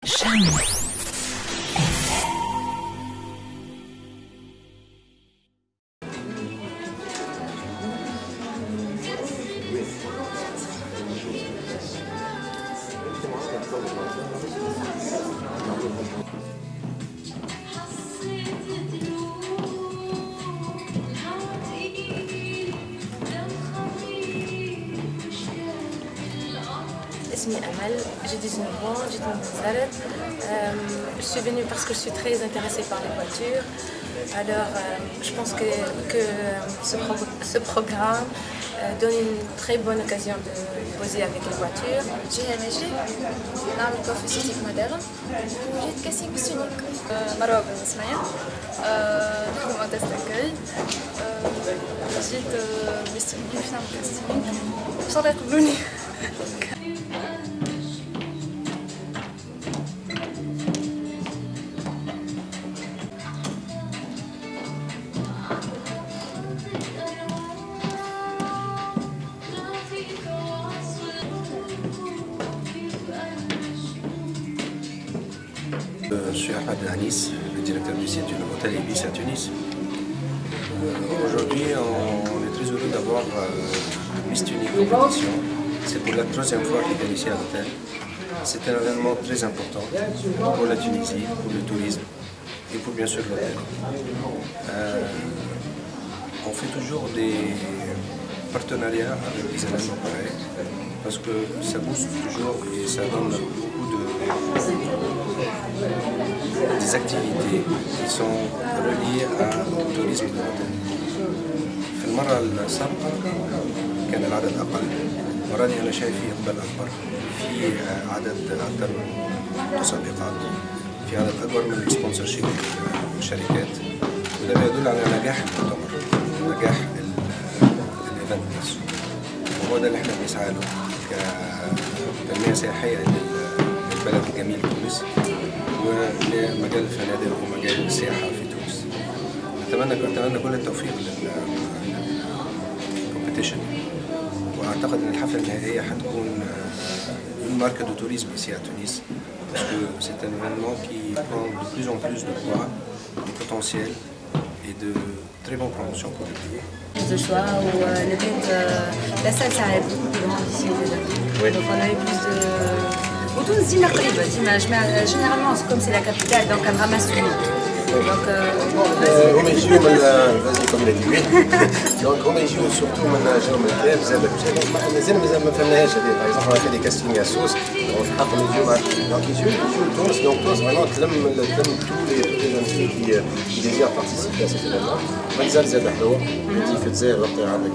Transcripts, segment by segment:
Jamais. اسمي أمل, j'ai 19 ans, j'étais en Nazareth. Je suis venue parce que je suis très intéressée par les voitures. Alors, je pense que ce programme donne une très bonne occasion de poser avec les voitures. جهة مجدي نعمل كوفي سيتيك موديرن وجيت كاسينغ سونيك مروة بن سمية نخدم أوتيست أكل جيت مستنيين باش نعمل كاستينغ باش الله يقبلوني. Je suis Ahmed Anis, le directeur du site du hôtel Ibis à Tunis. Aujourd'hui, on est très heureux d'avoir le Miss Tunis compétition. C'est pour la troisième fois qu'il vient ici à l'hôtel. C'est un événement très important pour la Tunisie, pour le tourisme et pour bien sûr l'hôtel. On fait toujours des partenariats avec des événements pareils parce que ça booste toujours et ça donne beaucoup des activités qui sont reliées au tourisme de l'hôtel. في المرة السابقة كان العدد أقل، المرة دي أنا شايف فيه إقبال أكبر، في عدد أكثر من مسابقات، في عدد أكبر من السبونسرشيب والشركات، وده بيدل على نجاح المؤتمر، نجاح الإيفنت نفسه، وهو ده اللي احنا بنسعى له كتنمية سياحية للبلد الجميل تونس ولمجال الفنادق ومجال السياحة في تونس. أتمنى كل التوفيق للكومبيتيشن، وأعتقد أن الحفلة النهائية حتكون une marque de tourisme ici à Tunis parce que c'est un événement qui prend de plus en plus de poids, de potentiel et de très bonnes promotions pour le pays. Plus de choix où la salle ça est beaucoup plus grande ici déjà. Oui. Donc on a eu plus de... وتونس ديما قريبة ديما généralement comme c'est la capitale donc elle ramasse tout. Donc هما يجيو من دونك هما يجيو سورتو من جهة من الكلاب مازال ما فهمناهاش هذه باغ اكزومبل on a fait des castings à Sousse donc حقهم يجيو donc يجيو لتونس donc تونس vraiment تلم tous les jeunes filles qui désirent participer à cet événement. منزل زاد حلوة انتي في الجزائر وقتها عندك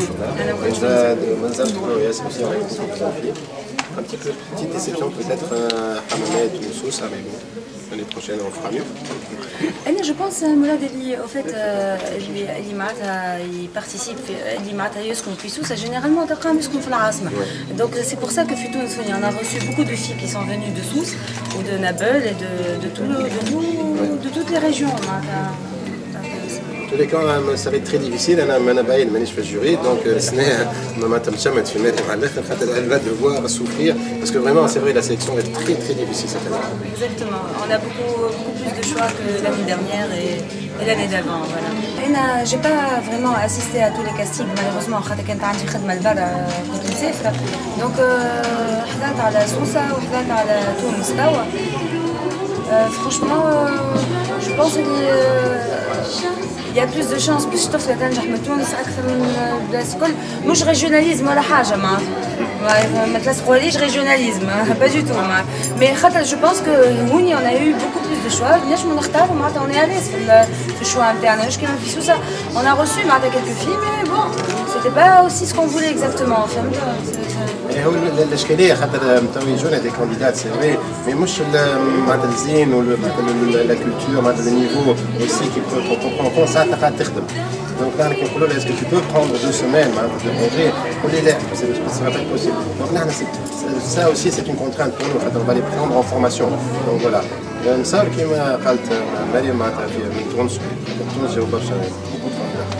منزل حلوة ياسر aussi on a une un petit peu, petite déception peut-être Hammamet ou Sousse, mais bon, l'année prochaine on fera mieux. Je pense Moulad au fait اللي معناتها يparticipe اللي معناتها يسكن في سوسة généralement تلقاهم يسكنوا في العاصمة. Donc c'est pour ça que في تونس on a reçu beaucoup de filles qui sont venues de Sousse ou de Nabeul et de toutes les régions معناتها. En tous les cas, ça va être très difficile. أنا باين مانيش في الجوري دونك السنة ما تمشمت في مادة على الآخر خاطر elle va devoir souffrir parce que vraiment c'est vrai la sélection est très difficile cette année. Exactement. On a beaucoup plus de choix que l'année dernière et l'année d'avant. Voilà. أنا j'ai pas vraiment assisté à tous les castings malheureusement خاطر كانت عندي خدمة لبرا كنت مسافرة دونك حضرت على سوسة وحضرت على تونس توا. Franchement, je pense qu'il y a plus de chances باش طفلة تنجح من تونس أكثر من البلايص الكل. مش ريجيوناليزم ولا حاجة ما تلصقوليش ريجيوناليزم pas du tout mais خاطر je pense que هوني on a eu beaucoup plus de choix نجمو نختاروا معناتها on est à l'aise في الشوا نتاعنا مش كيما في سوسة on a reçu معناتها quelques filles mais bon c'était pas aussi ce qu'on voulait exactement فهمت. هو الاشكاليه خاطر تو يجونا دي كانديدات سي فري مي مش معناتها الزين ولا لا كولتور معناتها لو نيفو اوسي كي بو ساعات قاعد تخدم دونك نحن كي نقولوا له اسكو تو بو بروندر دو سيمين معناتها دو كونجي يقول لي لا سي با بوسيبل دونك نحن ça aussi c'est une contrainte pour nous خاطر on va les prendre en formation donc voilà نصار كيما قالت مريم معناتها في من تونس جاوا برشا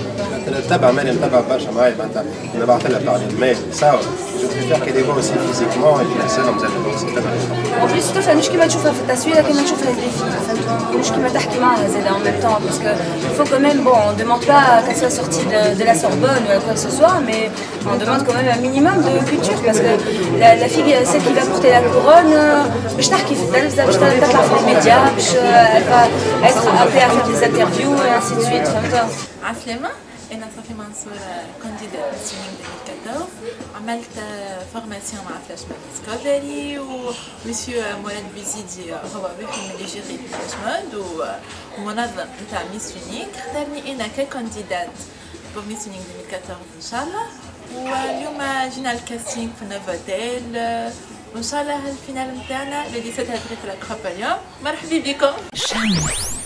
نتبع ماني نتبع برشا معايا معناتها نبعث لها بار الميل ساو جو بريفير كي ديفوا اوسي فيزيكمون اللي نحسنهم زاد En plus, الطفلة مش كيما تشوفها في التصوير كيما نشوفها في الديفي فهمتوا مش كيما تحكي معاها زاد en même temps parce que il faut quand même bon on demande pas qu'elle soit sortie de la Sorbonne ou quoi que ce soit mais on demande quand même un minimum de culture parce que la fille celle qui va porter la couronne باش تحكي في التلفزة باش تطلع في الميديا باش elle va être appelée à faire des interviews et ainsi de suite فهمتوا عسلامة أنا صافي منصور كانديدات سينينغ 2014 عملت فورماسيون مع فلاش مود ديسكفري ومسيو مراد بوزيدي هو واحد من اللي جيري فلاش مود ومنظم نتاع ميس سينينغ اختارني أنا ككانديدات بور ميس سينينغ 2014 إن شاء الله واليوم جينا الكاستينغ في نوفوتيل وإن شاء الله الفينال نتاعنا اللي 17 افريل في الأكروبوليوم مرحبا بكم.